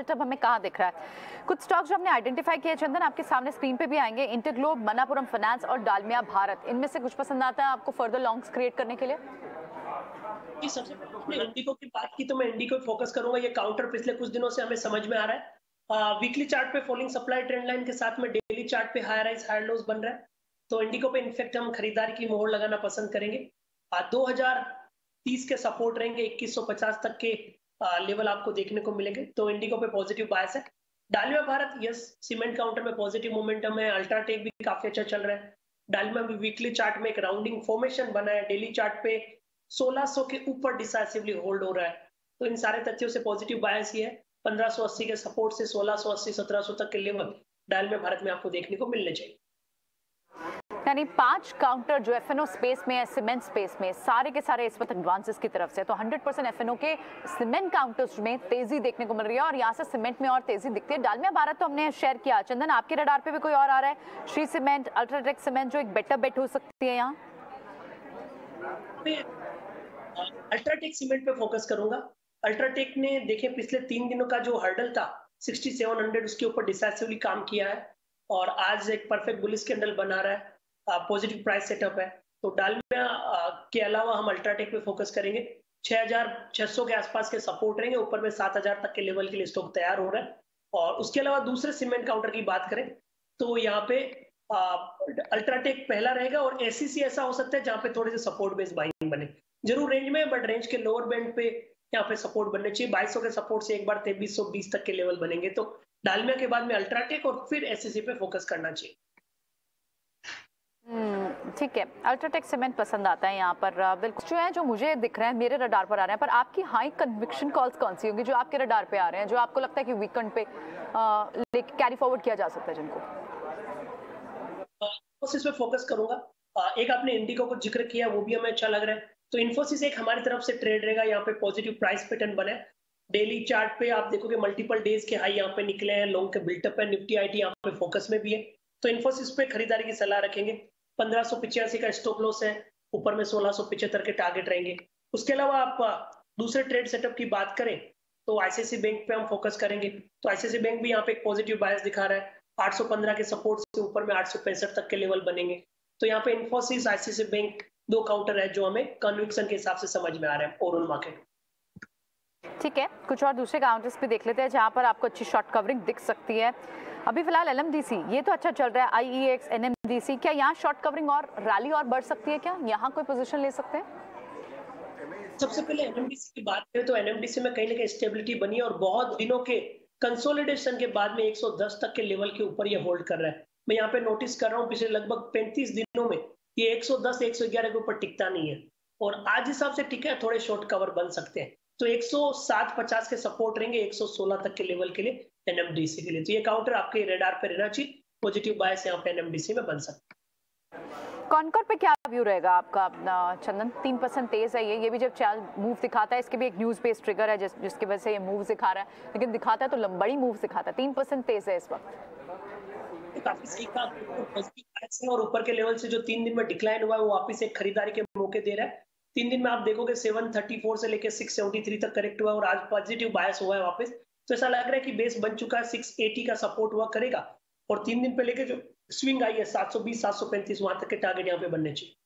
Built up हमें कहाँ दिख रहा है? कुछ स्टॉक्स जो हमने आइडेंटिफाई किए चंदन आपके सामने स्क्रीन पे भी आएंगे, इंटरग्लोब, मनापुरम फाइनेंस और डालमिया भारत। इनमें से कुछ पसंद आता है आपको फर्दर लॉन्ग्स क्रिएट करने के लिए? सबसे पहले आपने इंडिको की बात की तो मैं इंडिको फोकस करूंगा। ये काउंटर पिछले कुछ दिनों से हमें समझ में आ रहा है। वीकली चार्ट पे फॉलोइंग सप्लाई ट्रेंड लाइन के साथ में डेली चार्ट पे हाई राइज हाई लोज बन रहा है, तो इंडिको पे इनफेक्ट हम खरीदारी की मोहर लगाना पसंद करेंगे। 2030 के सपोर्ट रहेंगे, 2150 तक के लेवल आपको देखने को मिलेंगे, तो इंडिको पे पॉजिटिव बायस है। Dalmia Bharat, yes, cement counter में पॉजिटिव मोमेंटम है। अल्ट्राटेक भी काफी अच्छा चल रहा है। डालमिया भी वीकली चार्ट में एक राउंडिंग फॉर्मेशन बना है, डेली चार्ट पे 1600 के ऊपर डिसाइसिवली होल्ड हो रहा है, तो इन सारे तथ्यों से पॉजिटिव बायस ही है। 1580 के सपोर्ट से 1680 1700 तक के लेवल डालमिया भारत में आपको देखने को मिलने चाहिए। यानी 5 काउंटर जो एफएनओ स्पेस में है, सीमेंट स्पेस में, सारे के सारे इस वक्त एडवांसेस की तरफ से, तो 100% एफएनओ के सीमेंट काउंटर्स में तेजी देखने को मिल रही है और यहाँ से सीमेंट में और तेजी दिखती है। डालमिया भारत तो हमने शेयर किया। चंदन, आपके रडार पे भी कोई और आ रहा है? श्री सीमेंट, अल्ट्राटेक सीमेंट जो एक बेटर बेट हो सकती है यहाँ? अल्ट्राटेक सीमेंट पे फोकस करूंगा। अल्ट्राटेक ने देखिए पिछले 3 दिनों का जो हर्डल था 6700, उसके ऊपर डिसाइसिवली काम किया है और आज एक परफेक्ट बुलिश कैंडल बना रहा है। पॉजिटिव प्राइस सेटअप है, तो डालमिया के अलावा हम अल्ट्राटेक पे फोकस करेंगे। 6600 के आसपास के सपोर्ट रहेंगे, ऊपर में 7000 तक के लेवल के लिए स्टॉक तैयार हो रहा है। और उसके अलावा दूसरे सीमेंट काउंटर की बात करें तो यहाँ पे अल्ट्राटेक पहला रहेगा और एसीसी ऐसा हो सकता है जहाँ पे थोड़े से सपोर्ट बेस्ड बाइंग बने, जरूर रेंज में, बट रेंज के लोअर बैंड पे यहाँ पे सपोर्ट बनने चाहिए। 2200 के सपोर्ट से एक बार 2320 तक के लेवल बनेंगे, तो डालमिया के बाद में अल्ट्राटेक और फिर एसएससी पे फोकस करना चाहिए। ठीक है, अल्ट्राटेक सीमेंट पसंद आता है यहाँ पर। बिल्कुल जो है, जो मुझे दिख रहे हैं, मेरे रडार पर आ रहे हैं, पर आपकी हाई कन्विक्शन कॉल्स कौन सी होगी जो आपके रडार पे आ रहे हैं, जो आपको लगता है कि वीकेंड पे कैरी फॉरवर्ड किया जा सकता है जिनको? इन्फोसिस पे फोकस करूंगा। एक आपने इंडिको को जिक्र किया, वो भी हमें अच्छा लग रहा है, तो इन्फोसिस एक हमारी तरफ से ट्रेड रहेगा। यहाँ पे पॉजिटिव प्राइस पैटर्न बने, डेली चार्ट पे आप देखोगे मल्टीपल डेज के हाई यहाँ पे निकले हैं, लॉन्ग के बिल्टअप है, निफ्टी आईटी यहाँ पे फोकस में भी है, तो इन्फोसिस पे खरीदारी की सलाह रखेंगे। 1585 का स्टॉप लॉस है, ऊपर में 1675 के टारगेट रहेंगे। उसके अलावा आप दूसरे ट्रेड सेटअप की बात करें तो आईसीआईसी बैंक पे हम फोकस करेंगे, तो आईसीआईसी बैंक भी यहाँ पे एक पॉजिटिव बायस दिखा रहा है। 815 के सपोर्ट से ऊपर में 865 तक के लेवल बनेंगे, तो यहाँ पे इन्फोसिस, आईसीआईसी बैंक 2 काउंटर है जो हमें कन्विक्शन के हिसाब से समझ में आ रहे हैं ओवरऑल मार्केट। ठीक है, कुछ और दूसरे काउंटर्स पे देख लेते हैं जहां पर आपको अच्छी शॉर्ट कवरिंग दिख सकती है। अभी फिलहाल एलएमडीसी ये तो अच्छा चल रहा है, आईईएक्स, एनएमडीसी, क्या यहाँ शॉर्ट कवरिंग और रैली और बढ़ सकती है? क्या यहाँ कोई पोजीशन ले सकते हैं? सबसे पहले एनएमडीसी की बात करें तो एनएमडीसी में कहीं ना कहीं स्टेबिलिटी बनी है और बहुत दिनों के कंसोलिडेशन के बाद में 110 तक के लेवल के ऊपर ये होल्ड कर रहा है। मैं यहाँ पे नोटिस कर रहा हूँ पिछले लगभग 35 दिनों में ये 110 111 के ऊपर टिकता नहीं है और आज हिसाब से टिका है, थोड़े शॉर्ट कवर बन सकते हैं, तो 107-50 के सपोर्ट रहेंगे 116 तक के लेवल के लिए एनएमडीसी के लिए, तो ये काउंटर आपके रेडार पे रहना चाहिए। पॉजिटिव बायस यहाँ पे एनएमडीसी में बन सकता है। कॉनकोर पे क्या व्यू रहेगा आपका चंदन? 3% तेज है ये भी जब चाल मूव दिखाता है, इसके भी एक न्यूज बेस्ड ट्रिगर है जिसकी वजह से ये मूव दिखा रहा है, लेकिन दिखाता है तो लंबड़ी मूव दिखाता है। 3% तेज है इस वक्त, काफी सही कहा। और ऊपर के लेवल से जो 3 दिन में डिक्लाइन हुआ है वो वापस एक खरीदारी के मौके दे रहा है। 3 दिन में आप देखोगे 734 से लेकर 673 तक करेक्ट हुआ और आज पॉजिटिव बायस हुआ है वापस, तो ऐसा लग रहा है कि बेस बन चुका है, 680 का सपोर्ट हुआ करेगा और 3 दिन पे लेके जो स्विंग आई है 720 735 वहां तक के टारगेट यहाँ पे बनने चाहिए।